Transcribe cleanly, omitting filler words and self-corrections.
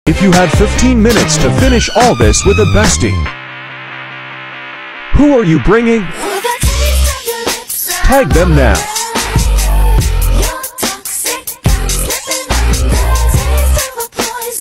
If you had 15 minutes to finish all this with a bestie, who are you bringing? Tag them now.